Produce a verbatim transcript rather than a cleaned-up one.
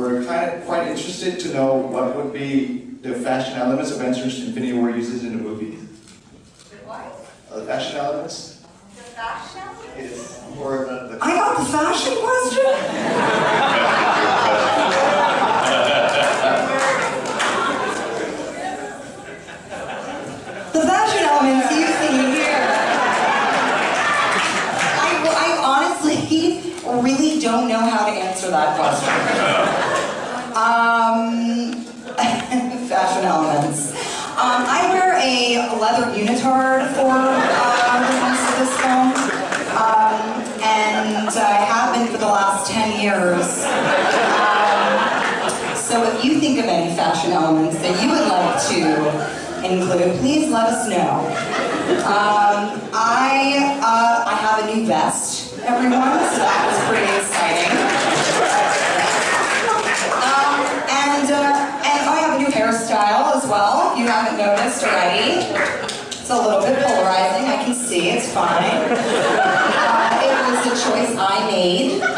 we're kind of quite interested to know what would be the fashion elements of entrance Infinity War uses in the movie. The what? Uh, the fashion elements. The fashion elements? Is more the, the I got the fashion question? The fashion elements you see here. I, I honestly really don't know how to answer that question. Um, fashion elements. Um, I wear a leather unitard for uh, the rest of this film, um, and I have been for the last ten years. Um, so if you think of any fashion elements that you would like to include, please let us know. Um, I uh, I have a new vest, everyone, so that was pretty exciting. Um, and uh, and I have a new hairstyle as well. If you haven't noticed already, it's a little bit polarizing. I can see it's fine. Uh, it was a choice I made.